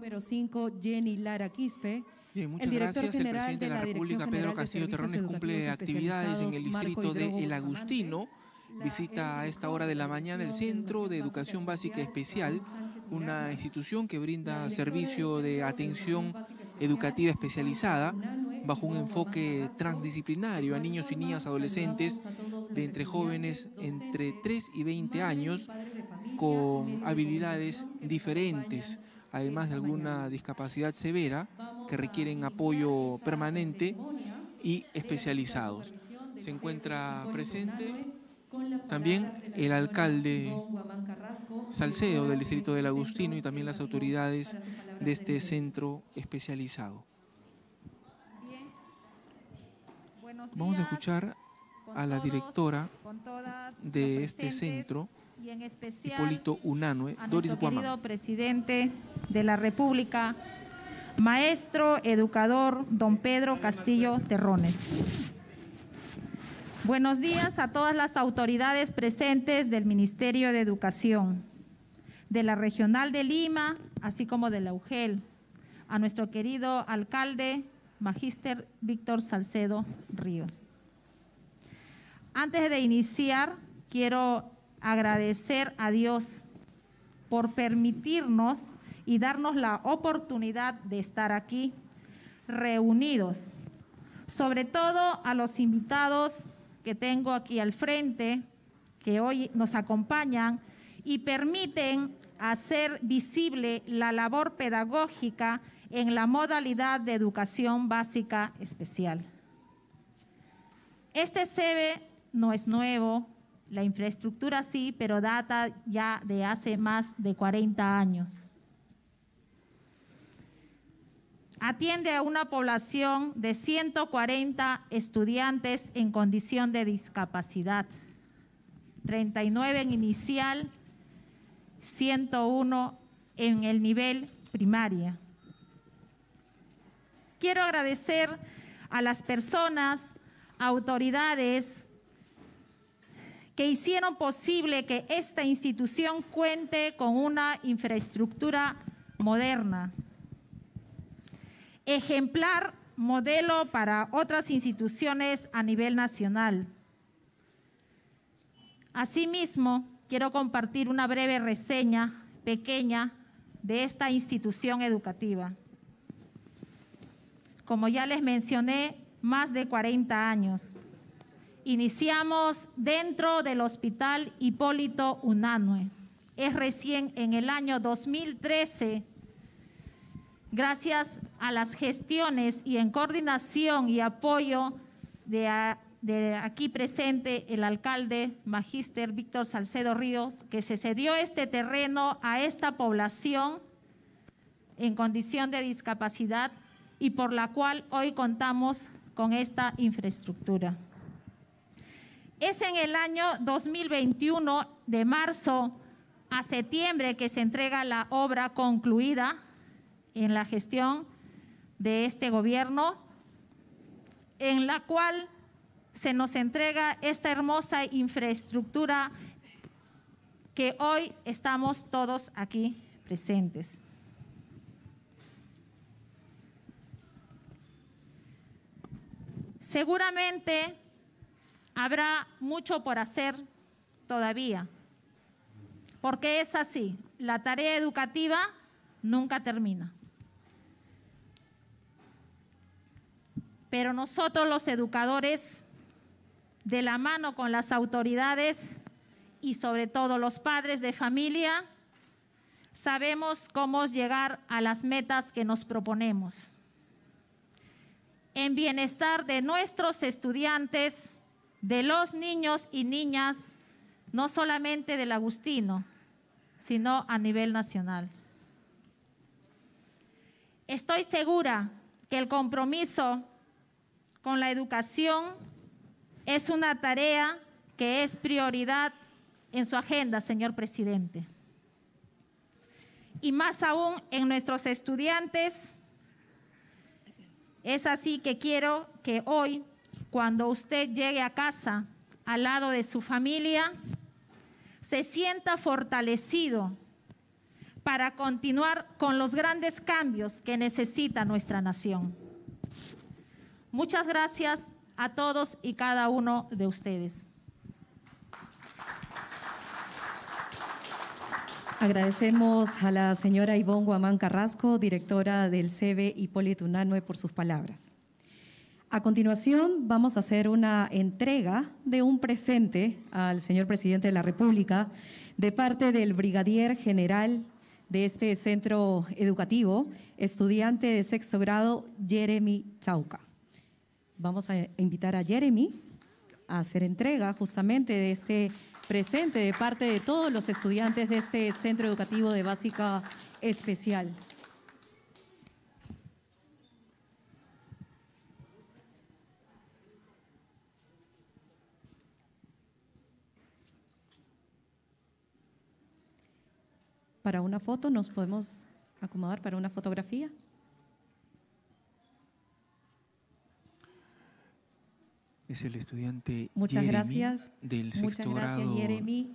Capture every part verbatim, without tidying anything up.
número cinco, Jenny Lara Quispe. Bien, muchas gracias. El presidente de la República, Pedro Castillo Terrones, cumple actividades en el distrito de El Agustino. Visita a esta hora de la mañana el Centro de Educación Básica Especial, una institución que brinda servicio de atención educativa especializada bajo un enfoque transdisciplinario a niños y niñas adolescentes de entre jóvenes entre tres y veinte años con habilidades diferentes, además de alguna discapacidad severa que requieren apoyo permanente y especializados. Se encuentra presente también el alcalde Salcedo del distrito del Agustino y también las autoridades de este centro especializado. Vamos a escuchar a la directora de este centro, y en especial Hipólito Unanue, Doris Guamán. Querido presidente de la República, maestro educador don Pedro Castillo Terrones. Buenos días a todas las autoridades presentes del Ministerio de Educación, de la Regional de Lima, así como de la U G E L, a nuestro querido alcalde, Magíster Víctor Salcedo Ríos. Antes de iniciar, quiero agradecer a Dios por permitirnos y darnos la oportunidad de estar aquí reunidos, sobre todo a los invitados que tengo aquí al frente, que hoy nos acompañan y permiten hacer visible la labor pedagógica en la modalidad de educación básica especial. Este C E B E no es nuevo, la infraestructura sí, pero data ya de hace más de cuarenta años. Atiende a una población de ciento cuarenta estudiantes en condición de discapacidad, treinta y nueve en inicial, ciento uno en el nivel primaria. Quiero agradecer a las personas, autoridades que hicieron posible que esta institución cuente con una infraestructura moderna, ejemplar, modelo para otras instituciones a nivel nacional. Asimismo, quiero compartir una breve reseña pequeña de esta institución educativa. Como ya les mencioné, más de cuarenta años. Iniciamos dentro del Hospital Hipólito Unanue. Es recién en el año dos mil trece, gracias a las gestiones y en coordinación y apoyo de, a, de aquí presente el alcalde Magíster Víctor Salcedo Ríos, que se cedió este terreno a esta población en condición de discapacidad y por la cual hoy contamos con esta infraestructura. Es en el año dos mil veintiuno, de marzo a septiembre, que se entrega la obra concluida en la gestión de este gobierno, en la cual se nos entrega esta hermosa infraestructura que hoy estamos todos aquí presentes. Seguramente habrá mucho por hacer todavía, porque es así, la tarea educativa nunca termina. Pero nosotros los educadores, de la mano con las autoridades y sobre todo los padres de familia, sabemos cómo llegar a las metas que nos proponemos. En bienestar de nuestros estudiantes, de los niños y niñas, no solamente del Agustino, sino a nivel nacional. Estoy segura que el compromiso con la educación es una tarea que es prioridad en su agenda, señor presidente. Y más aún en nuestros estudiantes. Es así que quiero que hoy, cuando usted llegue a casa al lado de su familia, se sienta fortalecido para continuar con los grandes cambios que necesita nuestra nación. Muchas gracias a todos y cada uno de ustedes. Agradecemos a la señora Ivonne Guamán Carrasco, directora del C E B E Hipólito Unanue, por sus palabras. A continuación, vamos a hacer una entrega de un presente al señor presidente de la República de parte del brigadier general de este centro educativo, estudiante de sexto grado, Jeremy Chauca. Vamos a invitar a Jeremy a hacer entrega justamente de este presente de parte de todos los estudiantes de este centro educativo de básica especial. Para una foto, ¿nos podemos acomodar para una fotografía? Es el estudiante Muchas Jeremy gracias. del sexto Muchas gracias, grado Jeremy.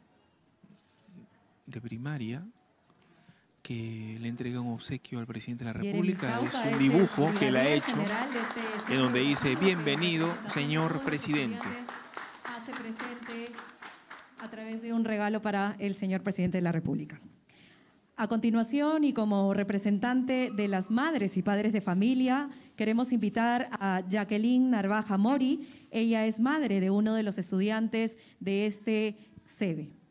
de primaria, que le entrega un obsequio al presidente de la Jeremy República. Chauca Es un es el dibujo que él ha brigadier hecho, general de este en centro donde dice: educativo, bienvenido, que señor todos los presidente. estudiantes hace presente a través de un regalo para el señor presidente de la República. A continuación, y como representante de las madres y padres de familia, queremos invitar a Jacqueline Narvaja Mori. Ella es madre de uno de los estudiantes de este C E B E.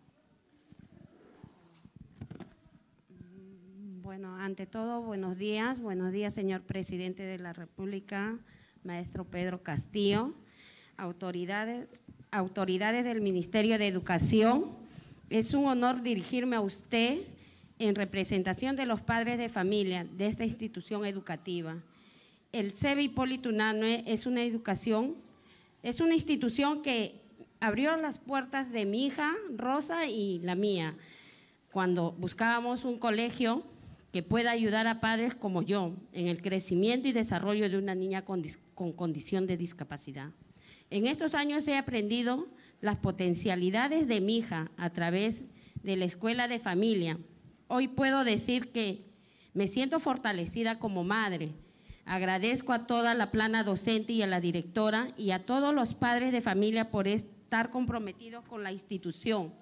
Bueno, ante todo, buenos días. Buenos días, señor presidente de la República, maestro Pedro Castillo, autoridades, autoridades del Ministerio de Educación. Es un honor dirigirme a usted en representación de los padres de familia de esta institución educativa. El C E B E Hipólito Unanue es una educación, es una institución que abrió las puertas de mi hija Rosa y la mía, cuando buscábamos un colegio que pueda ayudar a padres como yo en el crecimiento y desarrollo de una niña con, con condición de discapacidad. En estos años he aprendido las potencialidades de mi hija a través de la escuela de familia. Hoy puedo decir que me siento fortalecida como madre. Agradezco a toda la plana docente y a la directora y a todos los padres de familia por estar comprometidos con la institución.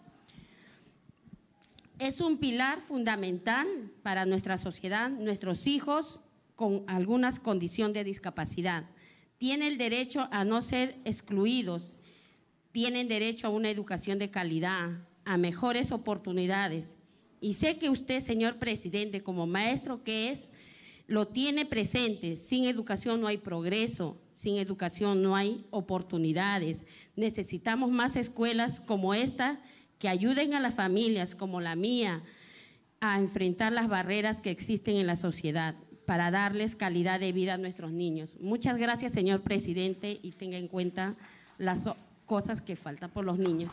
Es un pilar fundamental para nuestra sociedad. Nuestros hijos con algunas condiciones de discapacidad tienen el derecho a no ser excluidos, tienen derecho a una educación de calidad, a mejores oportunidades. Y sé que usted, señor presidente, como maestro que es, lo tiene presente. Sin educación no hay progreso, sin educación no hay oportunidades. Necesitamos más escuelas como esta que ayuden a las familias como la mía a enfrentar las barreras que existen en la sociedad para darles calidad de vida a nuestros niños. Muchas gracias, señor presidente, y tenga en cuenta las cosas que faltan por los niños.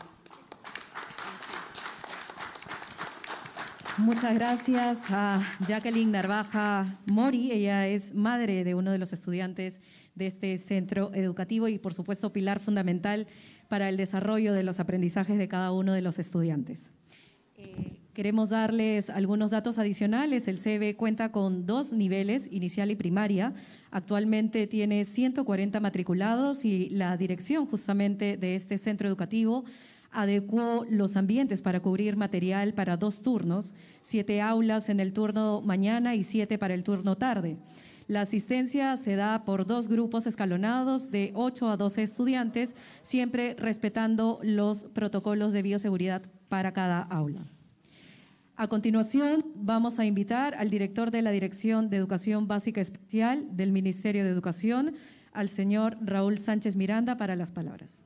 Muchas gracias a Jacqueline Narvaja Mori. Ella es madre de uno de los estudiantes de este centro educativo y, por supuesto, pilar fundamental para el desarrollo de los aprendizajes de cada uno de los estudiantes. Eh, queremos darles algunos datos adicionales. El C E B E cuenta con dos niveles, inicial y primaria. Actualmente tiene ciento cuarenta matriculados y la dirección justamente de este centro educativo adecuó los ambientes para cubrir material para dos turnos, siete aulas en el turno mañana y siete para el turno tarde. La asistencia se da por dos grupos escalonados de ocho a doce estudiantes, siempre respetando los protocolos de bioseguridad para cada aula. A continuación, vamos a invitar al director de la Dirección de Educación Básica Especial del Ministerio de Educación, al señor Raúl Sánchez Miranda, para las palabras.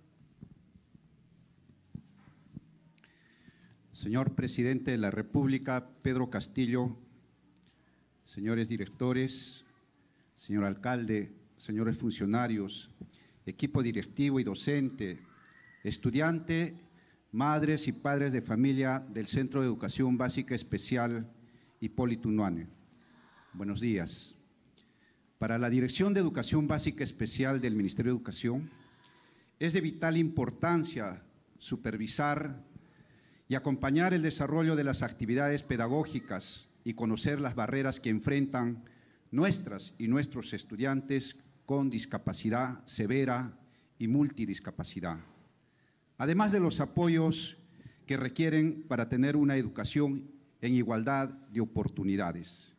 Señor presidente de la República, Pedro Castillo, señores directores, señor alcalde, señores funcionarios, equipo directivo y docente, estudiante, madres y padres de familia del Centro de Educación Básica Especial Hipólito Unanue. Buenos días. Para la Dirección de Educación Básica Especial del Ministerio de Educación, es de vital importancia supervisar y acompañar el desarrollo de las actividades pedagógicas y conocer las barreras que enfrentan nuestras y nuestros estudiantes con discapacidad severa y multidiscapacidad, además de los apoyos que requieren para tener una educación en igualdad de oportunidades.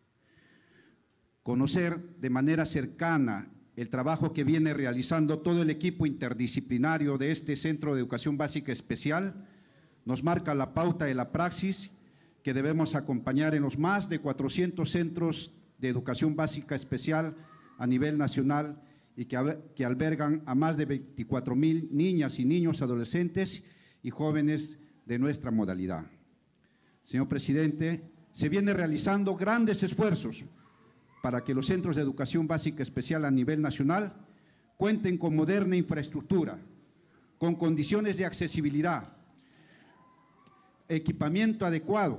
Conocer de manera cercana el trabajo que viene realizando todo el equipo interdisciplinario de este Centro de Educación Básica Especial nos marca la pauta de la praxis que debemos acompañar en los más de cuatrocientos centros de educación básica especial a nivel nacional y que, que albergan a más de veinticuatro mil niñas y niños, adolescentes y jóvenes de nuestra modalidad. Señor presidente, se vienen realizando grandes esfuerzos para que los centros de educación básica especial a nivel nacional cuenten con moderna infraestructura, con condiciones de accesibilidad, equipamiento adecuado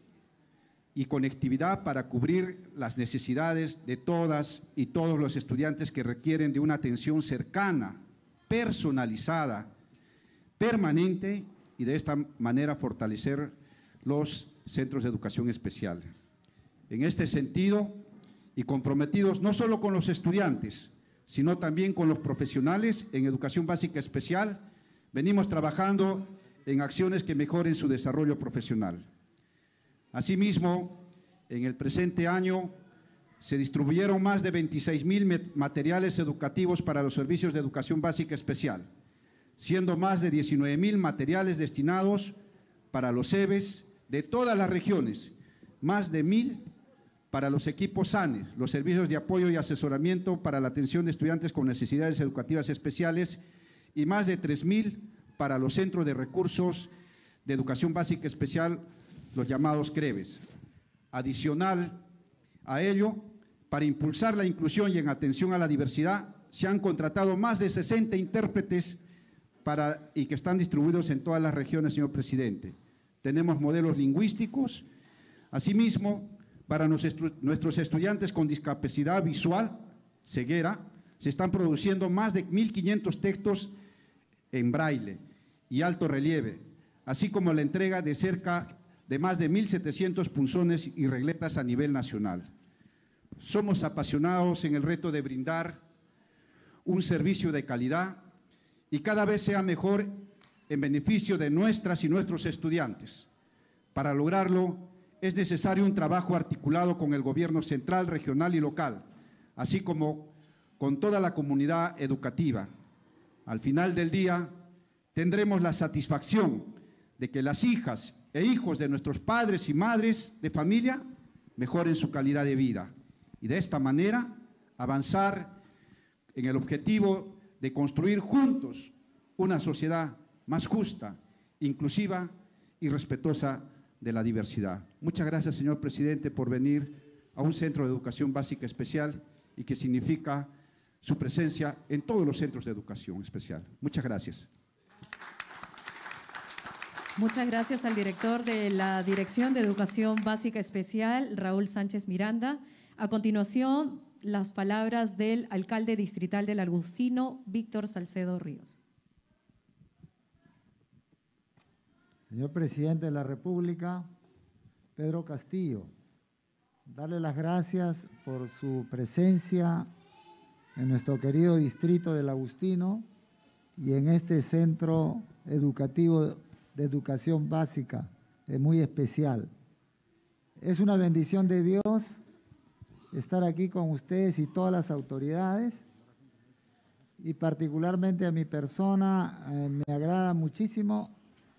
y conectividad para cubrir las necesidades de todas y todos los estudiantes que requieren de una atención cercana, personalizada, permanente y de esta manera fortalecer los centros de educación especial. En este sentido, y comprometidos no solo con los estudiantes, sino también con los profesionales en educación básica especial, venimos trabajando en acciones que mejoren su desarrollo profesional. Asimismo, en el presente año se distribuyeron más de veintiséis mil materiales educativos para los servicios de educación básica especial, siendo más de diecinueve mil materiales destinados para los C E B E S de todas las regiones, más de mil para los equipos S A N E, los servicios de apoyo y asesoramiento para la atención de estudiantes con necesidades educativas especiales, y más de tres mil para los centros de recursos de educación básica especial, los llamados C R E B E S. Adicional a ello, para impulsar la inclusión y en atención a la diversidad, se han contratado más de sesenta intérpretes para, y que están distribuidos en todas las regiones, señor presidente. Tenemos modelos lingüísticos. Asimismo, para nuestros estudiantes con discapacidad visual, ceguera, se están produciendo más de mil quinientos textos en braille y alto relieve, así como la entrega de cerca de más de mil setecientos punzones y regletas a nivel nacional. Somos apasionados en el reto de brindar un servicio de calidad y cada vez sea mejor en beneficio de nuestras y nuestros estudiantes. Para lograrlo, es necesario un trabajo articulado con el gobierno central, regional y local, así como con toda la comunidad educativa. Al final del día, tendremos la satisfacción de que las hijas e hijos de nuestros padres y madres de familia mejoren su calidad de vida y de esta manera avanzar en el objetivo de construir juntos una sociedad más justa, inclusiva y respetuosa de la diversidad. Muchas gracias, señor presidente, por venir a un centro de educación básica especial y que significa su presencia en todos los centros de educación especial. Muchas gracias. Muchas gracias al director de la Dirección de Educación Básica Especial, Raúl Sánchez Miranda. A continuación, las palabras del alcalde distrital del Agustino, Víctor Salcedo Ríos. Señor presidente de la República, Pedro Castillo, darle las gracias por su presencia en nuestro querido distrito del Agustino y en este centro educativo de educación básica, es muy especial. Es una bendición de Dios estar aquí con ustedes y todas las autoridades, y particularmente a mi persona eh, me agrada muchísimo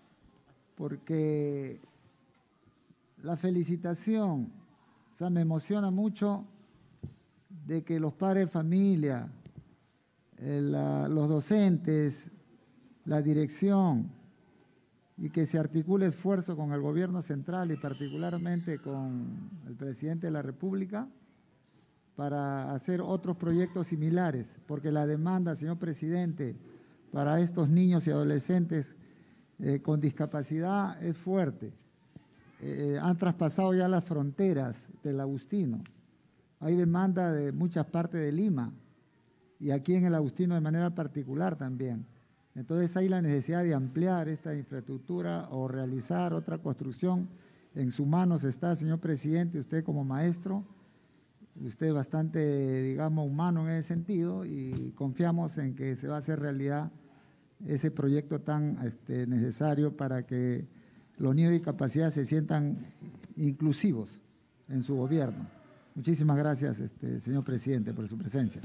porque la felicitación, o sea, me emociona mucho de que los padres de familia, eh, la, los docentes, la dirección, y que se articule esfuerzo con el gobierno central y particularmente con el presidente de la República para hacer otros proyectos similares, porque la demanda, señor presidente, para estos niños y adolescentes eh, con discapacidad es fuerte. Eh, han traspasado ya las fronteras del Agustino. Hay demanda de muchas partes de Lima y aquí en el Agustino de manera particular también. Entonces hay la necesidad de ampliar esta infraestructura o realizar otra construcción. En sus manos está, señor presidente, usted como maestro, usted es bastante, digamos, humano en ese sentido y confiamos en que se va a hacer realidad ese proyecto tan este, necesario para que los niños de discapacidad se sientan inclusivos en su gobierno. Muchísimas gracias, este, señor presidente, por su presencia.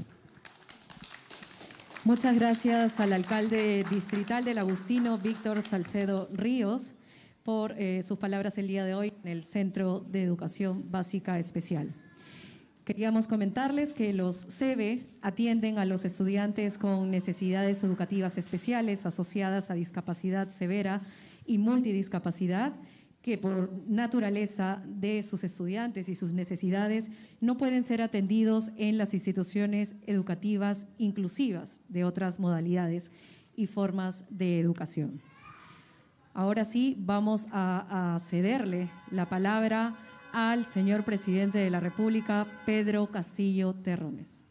Muchas gracias al alcalde distrital del Agustino, Víctor Salcedo Ríos, por eh, sus palabras el día de hoy en el Centro de Educación Básica Especial. Queríamos comentarles que los C E B E atienden a los estudiantes con necesidades educativas especiales asociadas a discapacidad severa y multidiscapacidad, que por naturaleza de sus estudiantes y sus necesidades no pueden ser atendidos en las instituciones educativas inclusivas de otras modalidades y formas de educación. Ahora sí, vamos a, a cederle la palabra al señor presidente de la República, Pedro Castillo Terrones.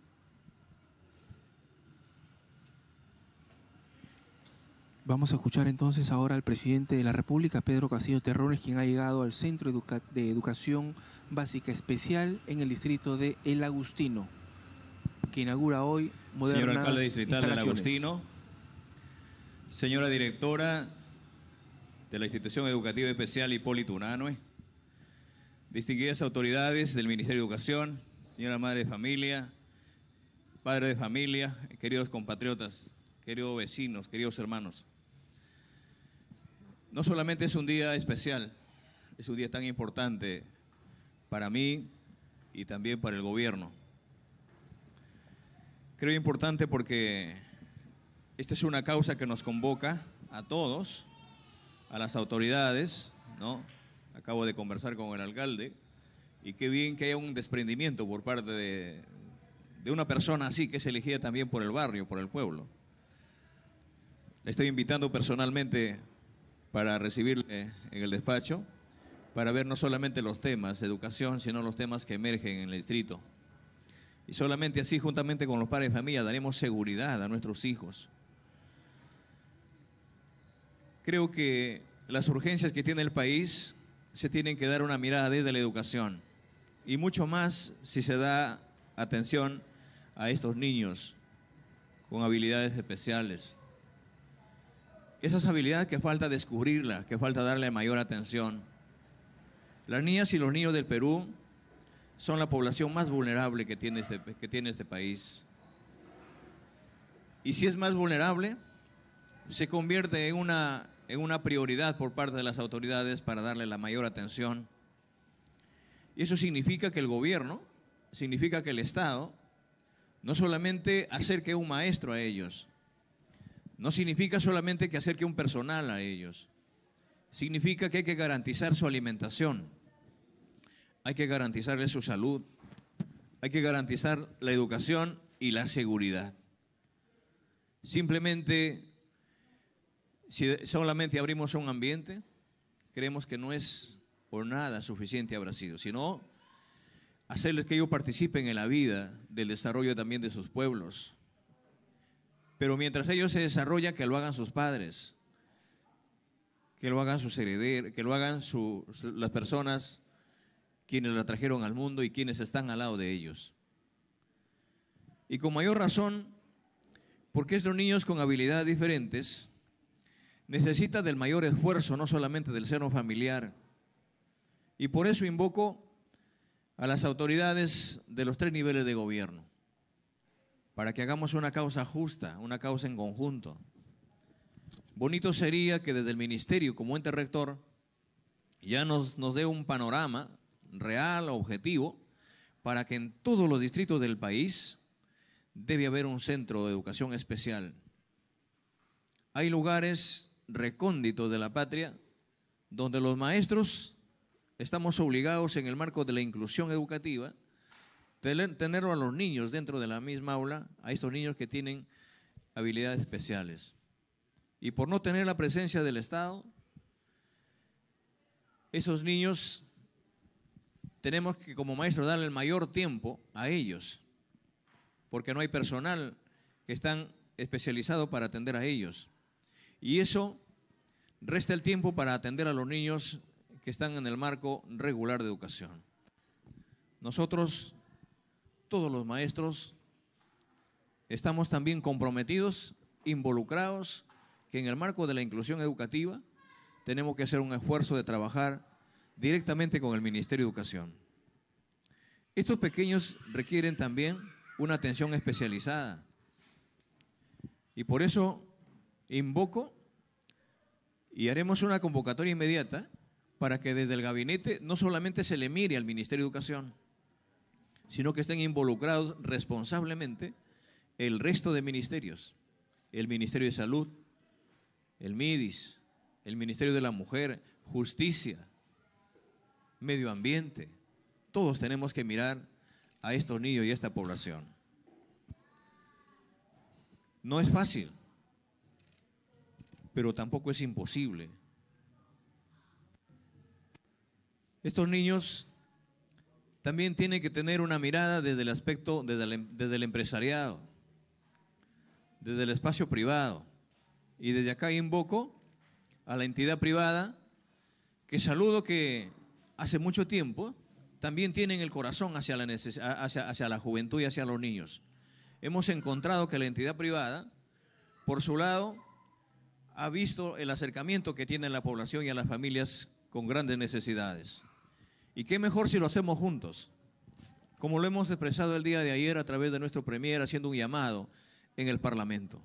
Vamos a escuchar entonces ahora al presidente de la República, Pedro Castillo Terrones, quien ha llegado al Centro Educa- de Educación Básica Especial en el distrito de El Agustino, que inaugura hoy modernas Señor alcalde distrital del instalaciones. Agustino, señora directora de la Institución Educativa Especial Hipólito Unanue, distinguidas autoridades del Ministerio de Educación, señora madre de familia, padre de familia, queridos compatriotas, queridos vecinos, queridos hermanos. No solamente es un día especial, es un día tan importante para mí y también para el gobierno. Creo importante porque esta es una causa que nos convoca a todos, a las autoridades, ¿no? Acabo de conversar con el alcalde y qué bien que haya un desprendimiento por parte de, de una persona así que es elegida también por el barrio, por el pueblo. Le estoy invitando personalmente para recibirle en el despacho, para ver no solamente los temas de educación, sino los temas que emergen en el distrito. Y solamente así, juntamente con los padres de familia, daremos seguridad a nuestros hijos. Creo que las urgencias que tiene el país se tienen que dar una mirada desde la educación, y mucho más si se da atención a estos niños con habilidades especiales. Esas habilidades que falta descubrirlas, que falta darle mayor atención. Las niñas y los niños del Perú son la población más vulnerable que tiene este, que tiene este país. Y si es más vulnerable, se convierte en una, en una prioridad por parte de las autoridades para darle la mayor atención. Y eso significa que el gobierno, significa que el Estado, no solamente acerque un maestro a ellos, no significa solamente que acerque un personal a ellos, significa que hay que garantizar su alimentación, hay que garantizarles su salud, hay que garantizar la educación y la seguridad. Simplemente, si solamente abrimos un ambiente, creemos que no es por nada suficiente habrá sido, sino hacerles que ellos participen en la vida del desarrollo también de sus pueblos. Pero mientras ellos se desarrollan, que lo hagan sus padres, que lo hagan sus herederos, que lo hagan su, las personas quienes la trajeron al mundo y quienes están al lado de ellos. Y con mayor razón, porque estos niños con habilidades diferentes necesitan del mayor esfuerzo, no solamente del seno familiar. Y por eso invoco a las autoridades de los tres niveles de gobierno, para que hagamos una causa justa, una causa en conjunto. Bonito sería que desde el ministerio, como ente rector, ya nos, nos dé un panorama real, objetivo, para que en todos los distritos del país debe haber un centro de educación especial. Hay lugares recónditos de la patria donde los maestros estamos obligados en el marco de la inclusión educativa tenerlo a los niños dentro de la misma aula, a estos niños que tienen habilidades especiales. Y por no tener la presencia del Estado, esos niños tenemos que como maestros darle el mayor tiempo a ellos, porque no hay personal que están especializado para atender a ellos. Y eso resta el tiempo para atender a los niños que están en el marco regular de educación. Nosotros, todos los maestros, estamos también comprometidos, involucrados, que en el marco de la inclusión educativa tenemos que hacer un esfuerzo de trabajar directamente con el Ministerio de Educación. Estos pequeños requieren también una atención especializada. Y por eso invoco y haremos una convocatoria inmediata para que desde el gabinete no solamente se le mire al Ministerio de Educación, sino que estén involucrados responsablemente el resto de ministerios, el Ministerio de Salud, el MIDIS, el Ministerio de la Mujer, Justicia, Medio Ambiente. Todos tenemos que mirar a estos niños y a esta población. No es fácil, pero tampoco es imposible. Estos niños también tienen que tener una mirada desde el aspecto, desde el, desde el empresariado, desde el espacio privado. Y desde acá invoco a la entidad privada, que saludo que hace mucho tiempo también tienen el corazón hacia la, neces- hacia, hacia la juventud y hacia los niños. Hemos encontrado que la entidad privada, por su lado, ha visto el acercamiento que tiene la población y a las familias con grandes necesidades. Y qué mejor si lo hacemos juntos, como lo hemos expresado el día de ayer a través de nuestro premier, haciendo un llamado en el Parlamento.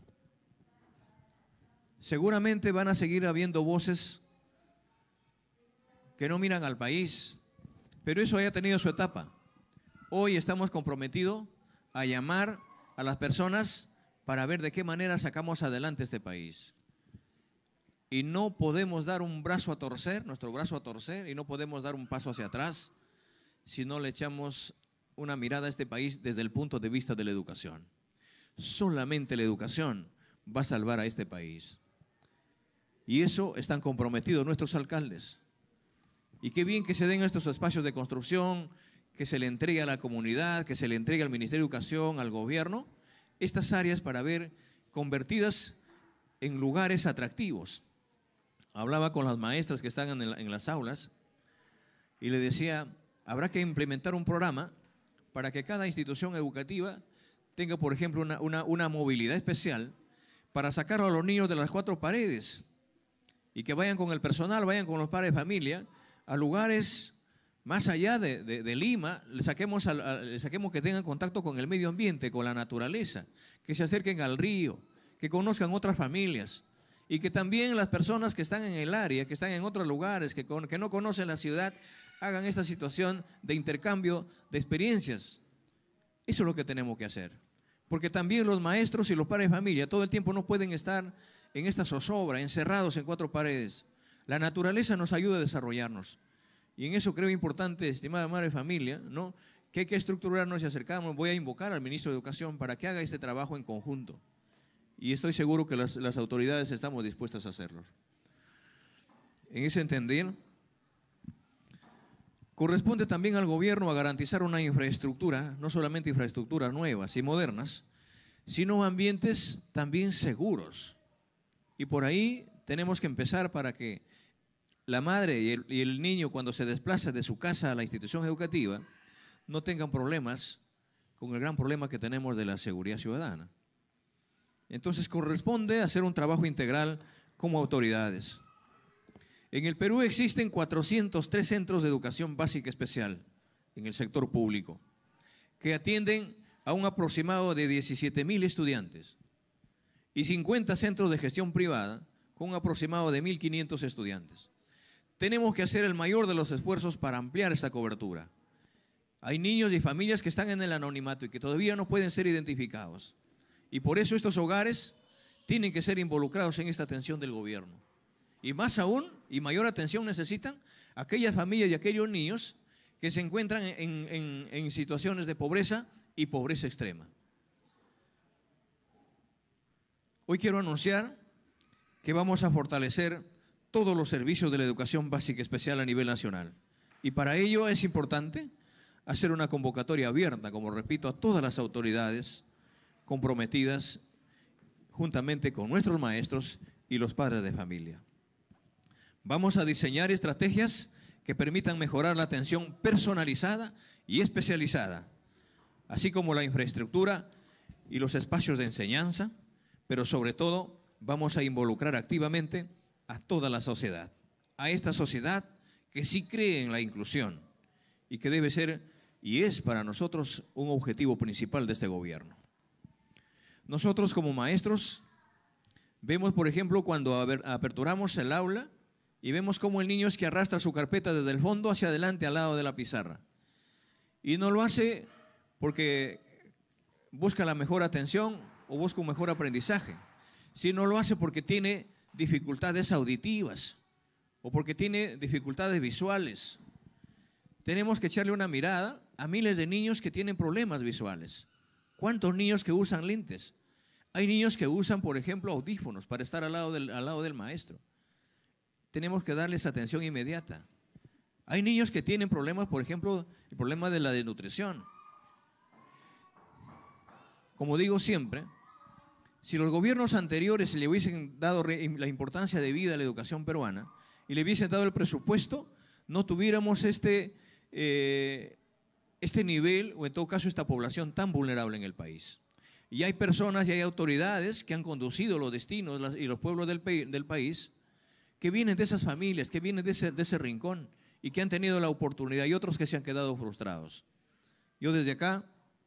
Seguramente van a seguir habiendo voces que no miran al país, pero eso haya tenido su etapa. Hoy estamos comprometidos a llamar a las personas para ver de qué manera sacamos adelante este país. Y no podemos dar un brazo a torcer, nuestro brazo a torcer, y no podemos dar un paso hacia atrás si no le echamos una mirada a este país desde el punto de vista de la educación. Solamente la educación va a salvar a este país. Y eso están comprometidos nuestros alcaldes. Y qué bien que se den estos espacios de construcción, que se le entregue a la comunidad, que se le entregue al Ministerio de Educación, al gobierno, estas áreas para ver convertidas en lugares atractivos. Hablaba con las maestras que están en, el, en las aulas y le decía, habrá que implementar un programa para que cada institución educativa tenga, por ejemplo, una, una, una movilidad especial para sacar a los niños de las cuatro paredes y que vayan con el personal, vayan con los padres de familia a lugares más allá de, de, de Lima, le saquemos, a, a, le saquemos que tengan contacto con el medio ambiente, con la naturaleza, que se acerquen al río, que conozcan otras familias y que también las personas que están en el área, que están en otros lugares, que, con, que no conocen la ciudad, hagan esta situación de intercambio de experiencias. Eso es lo que tenemos que hacer. Porque también los maestros y los padres de familia todo el tiempo no pueden estar en esta zozobra, encerrados en cuatro paredes. La naturaleza nos ayuda a desarrollarnos. Y en eso creo importante, estimada madre de familia, ¿no?, que hay que estructurarnos y acercarnos. Voy a invocar al ministro de Educación para que haga este trabajo en conjunto. Y estoy seguro que las, las autoridades estamos dispuestas a hacerlo. En ese entender, corresponde también al gobierno a garantizar una infraestructura, no solamente infraestructuras nuevas y modernas, sino ambientes también seguros. Y por ahí tenemos que empezar para que la madre y el, y el niño, cuando se desplaza de su casa a la institución educativa, no tengan problemas con el gran problema que tenemos de la seguridad ciudadana. Entonces corresponde hacer un trabajo integral como autoridades. En el Perú existen cuatrocientos tres centros de educación básica especial en el sector público, que atienden a un aproximado de diecisiete mil estudiantes y cincuenta centros de gestión privada con un aproximado de mil quinientos estudiantes. Tenemos que hacer el mayor de los esfuerzos para ampliar esta cobertura. Hay niños y familias que están en el anonimato y que todavía no pueden ser identificados. Y por eso estos hogares tienen que ser involucrados en esta atención del gobierno. Y más aún, y mayor atención necesitan aquellas familias y aquellos niños que se encuentran en, en, en situaciones de pobreza y pobreza extrema. Hoy quiero anunciar que vamos a fortalecer todos los servicios de la educación básica especial a nivel nacional. Y para ello es importante hacer una convocatoria abierta, como repito, a todas las autoridades comprometidas juntamente con nuestros maestros y los padres de familia. Vamos a diseñar estrategias que permitan mejorar la atención personalizada y especializada, así como la infraestructura y los espacios de enseñanza, pero sobre todo vamos a involucrar activamente a toda la sociedad, a esta sociedad que sí cree en la inclusión y que debe ser y es para nosotros un objetivo principal de este gobierno. Nosotros como maestros vemos, por ejemplo, cuando aperturamos el aula y vemos cómo el niño es que arrastra su carpeta desde el fondo hacia adelante al lado de la pizarra. Y no lo hace porque busca la mejor atención o busca un mejor aprendizaje, sino lo hace porque tiene dificultades auditivas o porque tiene dificultades visuales. Tenemos que echarle una mirada a miles de niños que tienen problemas visuales. ¿Cuántos niños que usan lentes? Hay niños que usan, por ejemplo, audífonos para estar al lado del, al lado del maestro. Tenemos que darles atención inmediata. Hay niños que tienen problemas, por ejemplo, el problema de la desnutrición. Como digo siempre, si los gobiernos anteriores le hubiesen dado la importancia de vida a la educación peruana y le hubiesen dado el presupuesto, no tuviéramos este, eh, este nivel o en todo caso esta población tan vulnerable en el país. Y hay personas y hay autoridades que han conducido los destinos y los pueblos del, del país que vienen de esas familias, que vienen de ese, de ese rincón y que han tenido la oportunidad y otros que se han quedado frustrados. Yo desde acá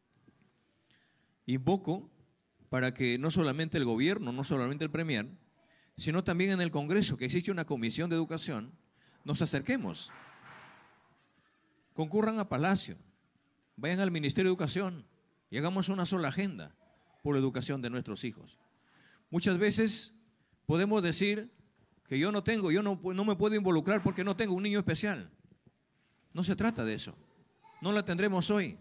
invoco para que no solamente el gobierno, no solamente el premier, sino también en el Congreso, que existe una comisión de educación, nos acerquemos. Concurran a Palacio, vayan al Ministerio de Educación y hagamos una sola agenda por la educación de nuestros hijos. Muchas veces podemos decir que yo no tengo, yo no, no me puedo involucrar porque no tengo un niño especial. No se trata de eso. No la tendremos hoy.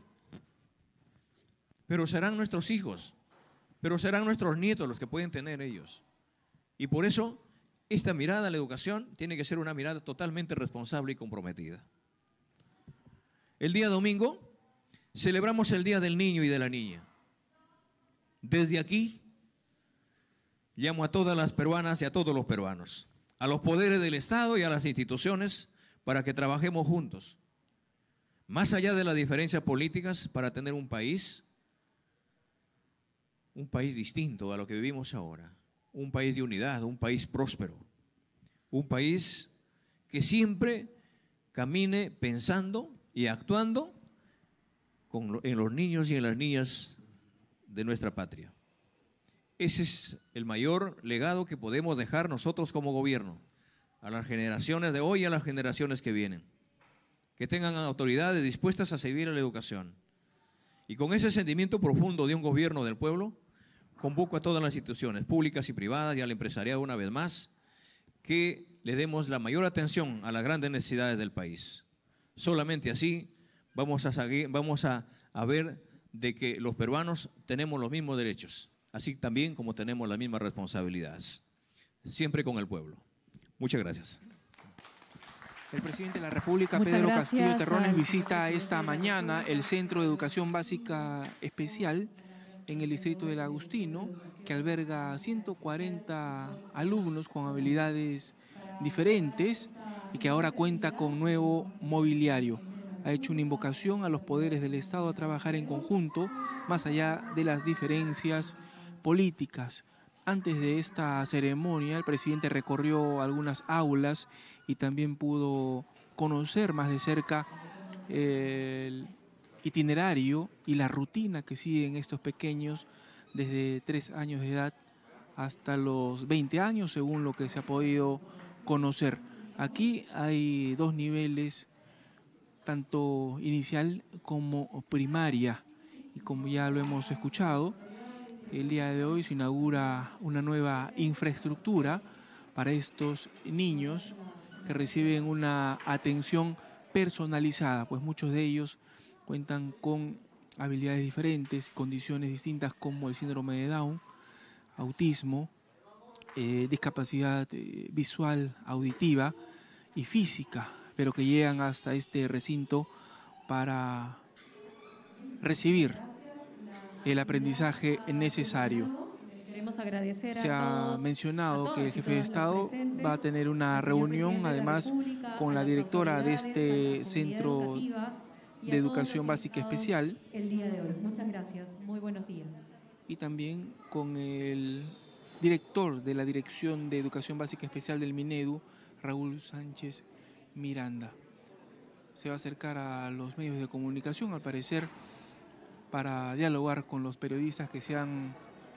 Pero serán nuestros hijos, pero serán nuestros nietos los que pueden tener ellos. Y por eso, esta mirada a la educación tiene que ser una mirada totalmente responsable y comprometida. El día domingo celebramos el Día del Niño y de la Niña. Desde aquí, llamo a todas las peruanas y a todos los peruanos, a los poderes del Estado y a las instituciones para que trabajemos juntos, más allá de las diferencias políticas, para tener un país, un país distinto a lo que vivimos ahora, un país de unidad, un país próspero, un país que siempre camine pensando y actuando con, en los niños y en las niñas de nuestra patria. Ese es el mayor legado que podemos dejar nosotros como gobierno a las generaciones de hoy y a las generaciones que vienen, que tengan autoridades dispuestas a servir a la educación. Y con ese sentimiento profundo de un gobierno del pueblo, convoco a todas las instituciones públicas y privadas y al empresariado una vez más que le demos la mayor atención a las grandes necesidades del país. Solamente así vamos a, seguir, vamos a, a ver de que los peruanos tenemos los mismos derechos, así también como tenemos las mismas responsabilidades, siempre con el pueblo. Muchas gracias. El presidente de la República, Muchas Pedro gracias, Castillo Terrones, al visita esta mañana el Centro de Educación Básica Especial en el distrito del Agustino, que alberga ciento cuarenta alumnos con habilidades diferentes y que ahora cuenta con nuevo mobiliario. Ha hecho una invocación a los poderes del Estado a trabajar en conjunto, más allá de las diferencias políticas. Antes de esta ceremonia, el presidente recorrió algunas aulas y también pudo conocer más de cerca el itinerario y la rutina que siguen estos pequeños desde tres años de edad hasta los veinte años, según lo que se ha podido conocer. Aquí hay dos niveles, tanto inicial como primaria, y como ya lo hemos escuchado, el día de hoy se inaugura una nueva infraestructura para estos niños que reciben una atención personalizada, pues muchos de ellos cuentan con habilidades diferentes, condiciones distintas como el síndrome de Down, autismo, eh, discapacidad eh, visual, auditiva y física, pero que llegan hasta este recinto para recibir el aprendizaje necesario. Queremos agradecer Se a ha todos, mencionado a todos que el y jefe de todas los Estado presentes, va a tener una al señor reunión, presidente de la además, República, con a la las directora de autoridades, a la este comunidad Centro educativa y a de todos Educación los Básica invitados Especial, el día de hoy. Muchas gracias. Muy buenos días. y también con el director de la Dirección de Educación Básica Especial del Minedu, Raúl Sánchez Miranda. Se va a acercar a los medios de comunicación, al parecer, para dialogar con los periodistas que se han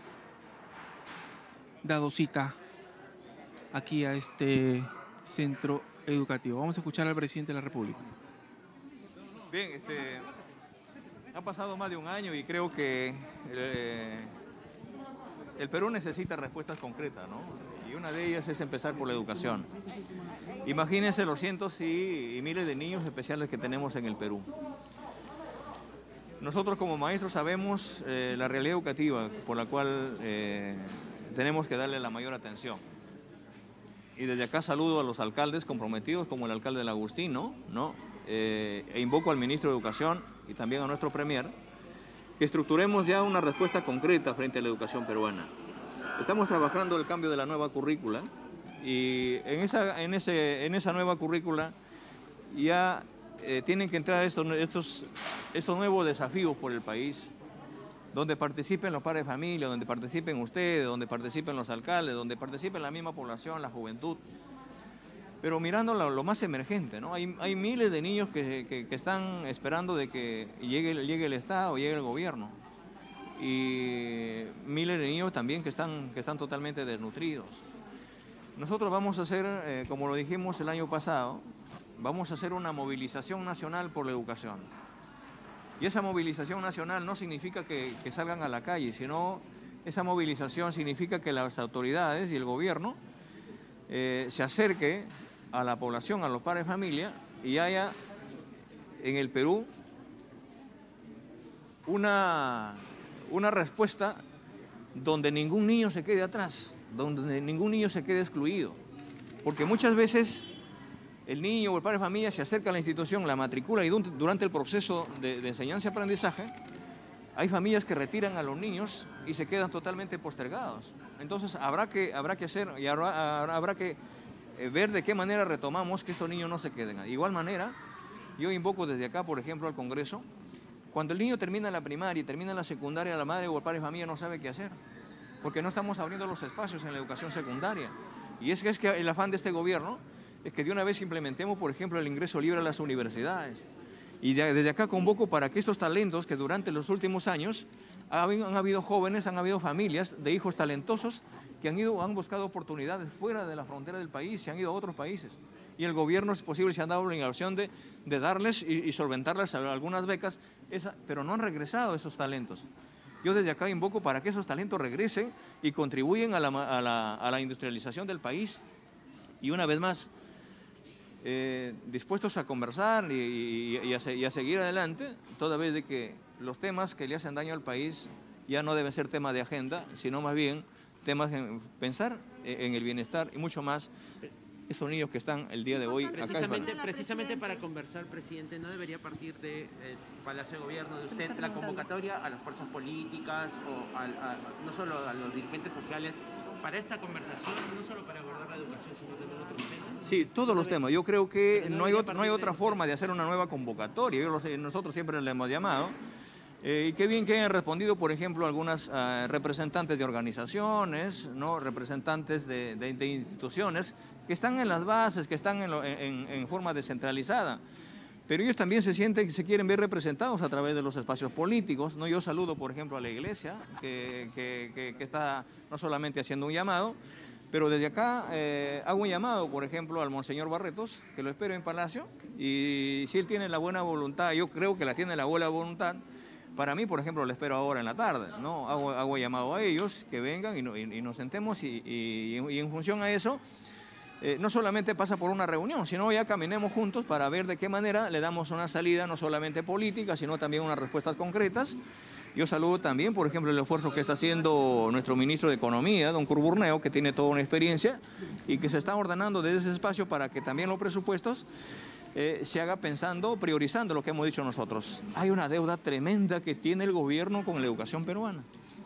dado cita aquí a este centro educativo. Vamos a escuchar al presidente de la República. Bien, este, ha pasado más de un año y creo que eh, el Perú necesita respuestas concretas, ¿no? Y una de ellas es empezar por la educación. Imagínense los cientos y, y miles de niños especiales que tenemos en el Perú. Nosotros como maestros sabemos eh, la realidad educativa por la cual eh, tenemos que darle la mayor atención. Y desde acá saludo a los alcaldes comprometidos, como el alcalde del Agustino, ¿no? Eh, e invoco al ministro de Educación y también a nuestro premier, que estructuremos ya una respuesta concreta frente a la educación peruana. Estamos trabajando el cambio de la nueva currícula y en esa, en ese, en esa nueva currícula ya eh, tienen que entrar estos, estos, estos nuevos desafíos por el país, donde participen los padres de familia, donde participen ustedes, donde participen los alcaldes, donde participen la misma población, la juventud. Pero mirando lo, lo más emergente, ¿no? Hay, hay miles de niños que, que, que están esperando de que llegue, llegue el Estado, llegue el gobierno. Y miles de niños también que están, que están totalmente desnutridos. Nosotros vamos a hacer, eh, como lo dijimos el año pasado, vamos a hacer una movilización nacional por la educación. Y esa movilización nacional no significa que, que salgan a la calle, sino esa movilización significa que las autoridades y el gobierno eh, se acerque a la población, a los padres de familia, y haya en el Perú una, una respuesta donde ningún niño se quede atrás, donde ningún niño se quede excluido. Porque muchas veces el niño o el padre de familia se acerca a la institución, la matricula y durante el proceso de, de enseñanza-aprendizaje hay familias que retiran a los niños y se quedan totalmente postergados. Entonces habrá que, habrá que hacer y habrá, habrá que ver de qué manera retomamos que estos niños no se queden. De igual manera, yo invoco desde acá, por ejemplo, al Congreso, cuando el niño termina la primaria y termina la secundaria, la madre o el padre de familia no sabe qué hacer, porque no estamos abriendo los espacios en la educación secundaria. Y es que, es que el afán de este gobierno es que de una vez implementemos, por ejemplo, el ingreso libre a las universidades. Y de, desde acá convoco para que estos talentos que durante los últimos años han, han habido jóvenes, han habido familias de hijos talentosos que han ido, han buscado oportunidades fuera de la frontera del país, se han ido a otros países. Y el gobierno, es posible, se han dado la obligación de, de darles y, y solventarles algunas becas, esa, pero no han regresado esos talentos. Yo desde acá invoco para que esos talentos regresen y contribuyan a la, a la, a la industrialización del país. Y una vez más, eh, dispuestos a conversar y, y, y, a, y a seguir adelante, toda vez de que los temas que le hacen daño al país ya no deben ser temas de agenda, sino más bien temas en pensar en el bienestar y mucho más esos niños que están el día de hoy precisamente, acá. Precisamente para conversar, presidente, ¿no debería partir del de, eh, Palacio de Gobierno de usted la convocatoria a las fuerzas políticas o a, a, no solo a los dirigentes sociales para esta conversación, no solo para abordar la educación, sino también otros temas? Sí, todos los temas. Yo creo que no hay, otra, no hay otra forma de hacer una nueva convocatoria. Yo lo sé, nosotros siempre le hemos llamado. Eh, y qué bien que hayan respondido, por ejemplo, algunas uh, representantes de organizaciones, ¿no? representantes de, de, de instituciones que están en las bases, que están en, lo, en, en forma descentralizada. Pero ellos también se sienten, se quieren ver representados a través de los espacios políticos, ¿no? Yo saludo, por ejemplo, a la iglesia, que, que, que, que está no solamente haciendo un llamado, pero desde acá eh, hago un llamado, por ejemplo, al monseñor Barretos, que lo espero en Palacio, y si él tiene la buena voluntad, yo creo que la tiene la buena voluntad. Para mí, por ejemplo, lo espero ahora en la tarde, ¿no? Hago, hago llamado a ellos, que vengan y, no, y, y nos sentemos y, y, y en función a eso, eh, no solamente pasa por una reunión, sino ya caminemos juntos para ver de qué manera le damos una salida, no solamente política, sino también unas respuestas concretas. Yo saludo también, por ejemplo, el esfuerzo que está haciendo nuestro ministro de Economía, don Curburneo, que tiene toda una experiencia y que se está ordenando desde ese espacio para que también los presupuestos Eh, se haga pensando, priorizando lo que hemos dicho nosotros. Hay una deuda tremenda que tiene el gobierno con la educación peruana.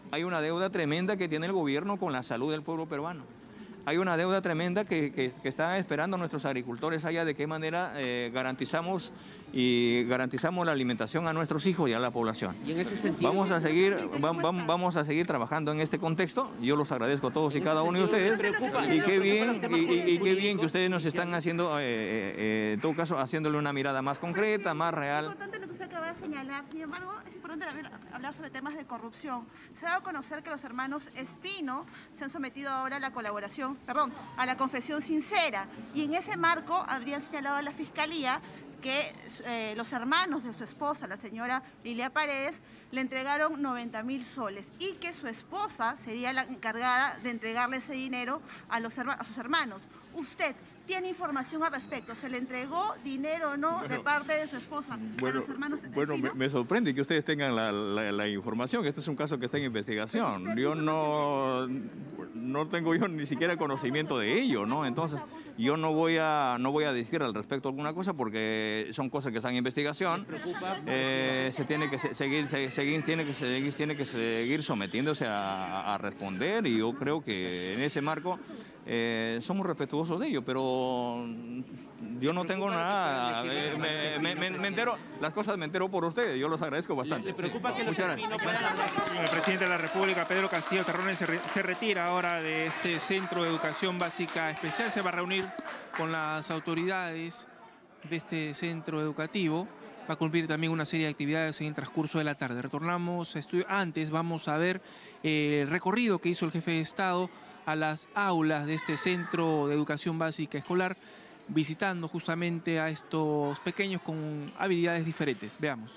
hay una deuda tremenda que tiene el gobierno con la salud del pueblo peruano. Hay una deuda tremenda que, que, que están esperando nuestros agricultores allá, de qué manera eh, garantizamos y garantizamos la alimentación a nuestros hijos y a la población. Y en ese sentido, vamos a seguir, va, va, vamos a seguir trabajando en este contexto. Yo los agradezco a todos y cada uno de ustedes. Y qué bien, y, y, y qué bien que ustedes nos están haciendo, eh, eh, en todo caso, haciéndole una mirada más concreta, más real. Acaba de señalar, sin embargo, es importante hablar sobre temas de corrupción. Se ha dado a conocer que los hermanos Espino se han sometido ahora a la colaboración, perdón, a la confesión sincera, y en ese marco habrían señalado a la Fiscalía que eh, los hermanos de su esposa, la señora Lilia Paredes, le entregaron noventa mil soles y que su esposa sería la encargada de entregarle ese dinero a, los a sus hermanos. Usted ¿tiene información al respecto? ¿Se le entregó dinero o no bueno, de parte de su esposa bueno, a los hermanos? Bueno, me, me sorprende que ustedes tengan la, la, la información, que este es un caso que está en investigación. Yo no, no tengo yo ni siquiera conocimiento de ello, ¿no? Entonces, yo no voy a, no voy a decir al respecto alguna cosa porque son cosas que están en investigación. Eh, se tiene que seguir, seguir, tiene que seguir, tiene que seguir sometiéndose a, a responder, y yo creo que en ese marco eh, somos respetuosos de ello, pero yo no tengo nada, eh, me, me, me, me entero, las cosas me entero por ustedes, yo los agradezco bastante. ¿Le preocupa que Muchas gracias. No puedan hablar? El presidente de la República, Pedro Castillo Terrones, se, re, se retira ahora de este Centro de Educación Básica Especial, se va a reunir con las autoridades de este centro educativo, va a cumplir también una serie de actividades en el transcurso de la tarde. Retornamos a estudio. Antes vamos a ver eh, el recorrido que hizo el jefe de Estado a las aulas de este Centro de Educación Básica Escolar, visitando justamente a estos pequeños con habilidades diferentes. Veamos.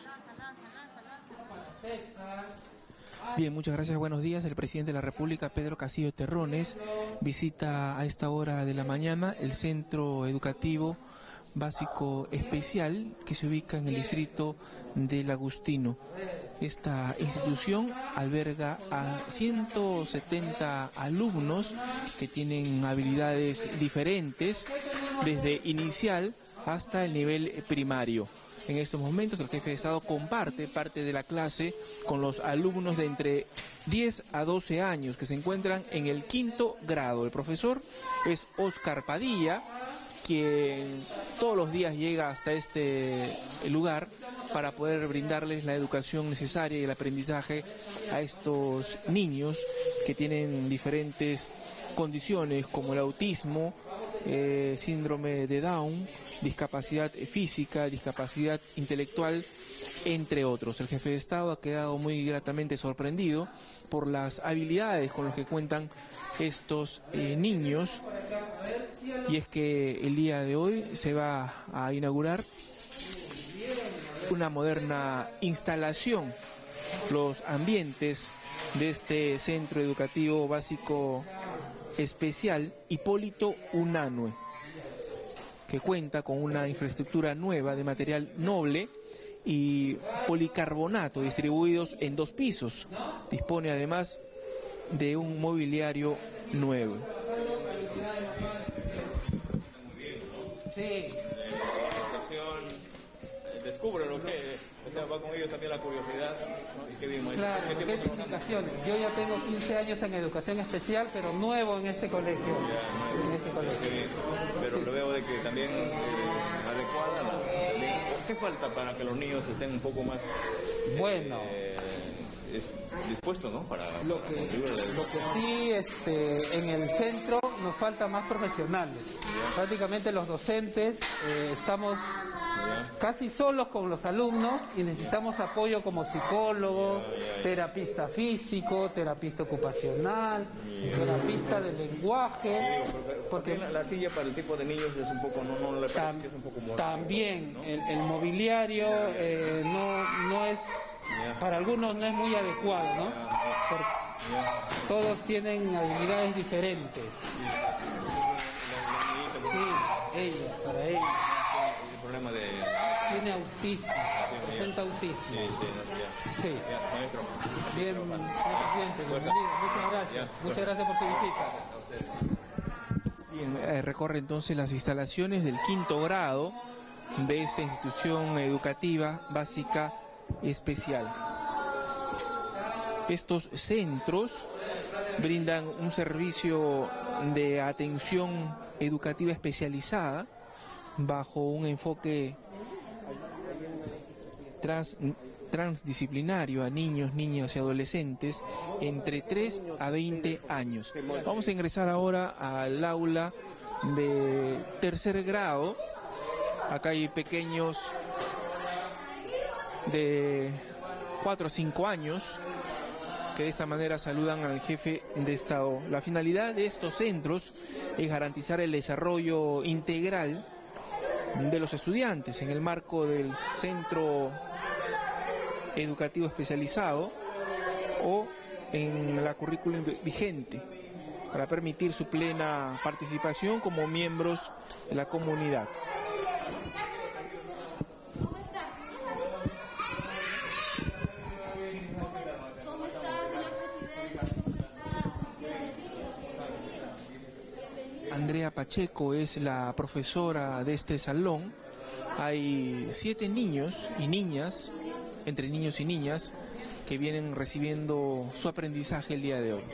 Bien, muchas gracias, buenos días. El presidente de la República, Pedro Castillo Terrones, visita a esta hora de la mañana el Centro Educativo Básico Especial que se ubica en el distrito del Agustino. Esta institución alberga a ciento setenta alumnos que tienen habilidades diferentes, desde inicial hasta el nivel primario. En estos momentos el jefe de Estado comparte parte de la clase con los alumnos de entre diez a doce años que se encuentran en el quinto grado. El profesor es Oscar Padilla, quien todos los días llega hasta este lugar para poder brindarles la educación necesaria y el aprendizaje a estos niños que tienen diferentes condiciones como el autismo, eh, síndrome de Down, discapacidad física, discapacidad intelectual, entre otros. El jefe de Estado ha quedado muy gratamente sorprendido por las habilidades con las que cuentan estos eh, niños, y es que el día de hoy se va a inaugurar una moderna instalación, los ambientes de este Centro Educativo Básico Especial Hipólito Unanue, que cuenta con una infraestructura nueva de material noble y policarbonato distribuidos en dos pisos. Dispone además de un mobiliario nuevo. Sí. Descubre lo que, o sea, va con ellos también la curiosidad, ¿no? Y qué bien, claro, ¿qué ¿qué implicaciones? Yo ya tengo quince años en educación especial, pero nuevo en este colegio. Ya, en este colegio. Qué bien. Pero sí, lo veo de que también eh, adecuada. También, ¿qué falta para que los niños estén un poco más bueno eh, dispuestos, ¿no? Para, lo, para que, la lo que sí, este, en el centro nos falta más profesionales. Ya. Prácticamente los docentes eh, estamos casi solos con los alumnos y necesitamos apoyo como psicólogo, ya, ya, ya. terapista físico, terapista ocupacional, ya. terapista de lenguaje. Porque la, la silla para el tipo de niños es un poco, no, no le parece tam, que es un poco more, también, ¿no? el, el mobiliario eh, no, no es, ya. para algunos no es muy adecuado, ¿no? Porque ya. todos tienen habilidades diferentes. Sí, ella, para ella. Problema de... Tiene autismo, presenta autismo. Sí, sí, sí. Ya, maestro. Bien, señor presidente, bienvenido. Muchas gracias. Ya. Muchas gracias por su visita. Bien, eh, recorre entonces las instalaciones del quinto grado de esta institución educativa básica especial. Estos centros brindan un servicio de atención educativa especializada bajo un enfoque trans, transdisciplinario a niños, niñas y adolescentes entre tres a veinte años. Vamos a ingresar ahora al aula de tercer grado. Acá hay pequeños de cuatro o cinco años que de esta manera saludan al jefe de Estado. La finalidad de estos centros es garantizar el desarrollo integral de los estudiantes en el marco del centro educativo especializado o en la currícula vigente, para permitir su plena participación como miembros de la comunidad. Andrea Pacheco es la profesora de este salón. Hay siete niños y niñas, entre niños y niñas, que vienen recibiendo su aprendizaje el día de hoy.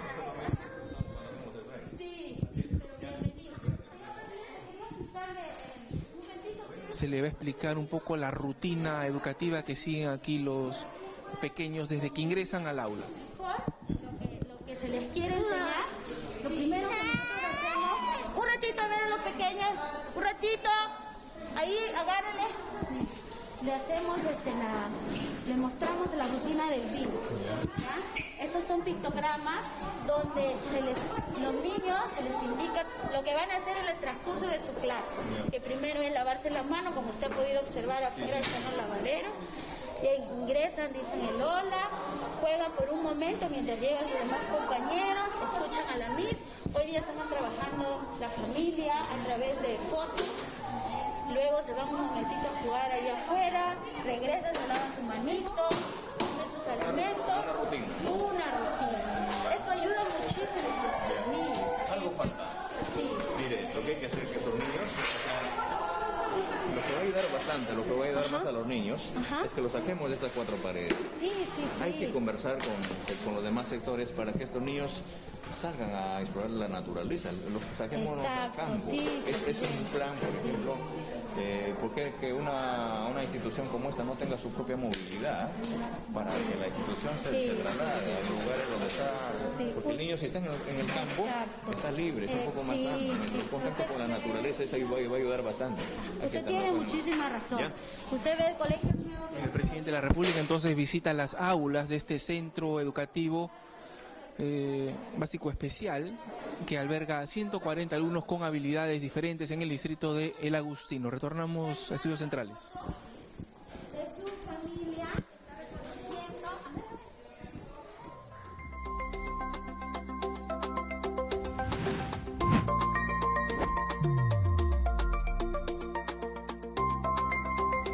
Se le va a explicar un poco la rutina educativa que siguen aquí los pequeños desde que ingresan al aula. Lo que, lo que se les quiere enseñar, lo primero que nosotros hacemos, un ratito a ver a los pequeños, un ratito, ahí agárrenle, le hacemos este, la, le mostramos la rutina del vino. ¿Ya? Estos son pictogramas donde se les, los niños se les indica lo que van a hacer en el transcurso de su clase, que primero es lavarse las manos, como usted ha podido observar afuera están los lavaderos. Ingresan, dicen el hola, juegan por un momento mientras llegan sus demás compañeros, escuchan a la Miss. Hoy día estamos trabajando la familia a través de fotos. Luego se van un momentito a jugar allá afuera, regresan, se lavan su manito, comen sus alimentos. Una rutina. Una rutina. Esto ayuda muchísimo a los niños. Algo falta. Sí. Mire, lo que hay que hacer es que estos niños, lo que va a ayudar bastante, lo que va a ayudar Ajá. más a los niños, Ajá. es que los saquemos de estas cuatro paredes. Sí, sí, sí. Hay que conversar con, con los demás sectores para que estos niños salgan a explorar la naturaleza, los saquemos al campo. Sí, es, es un plan, por ejemplo, eh, porque que una, una institución como esta no tenga su propia movilidad para que la institución se, sí, se traslade sí, sí. a lugares donde está, sí. porque el niño si está en el, en el campo Exacto. está libre, es eh, un poco más sí, amplio, sí. el contacto con la naturaleza eso va, va a ayudar bastante. Usted tiene muchísima razón. ¿Ya? Usted ve el colegio. El presidente de la República entonces visita las aulas de este centro educativo eh, básico especial que alberga ciento cuarenta alumnos con habilidades diferentes en el distrito de El Agustino. Retornamos a Estudios Centrales.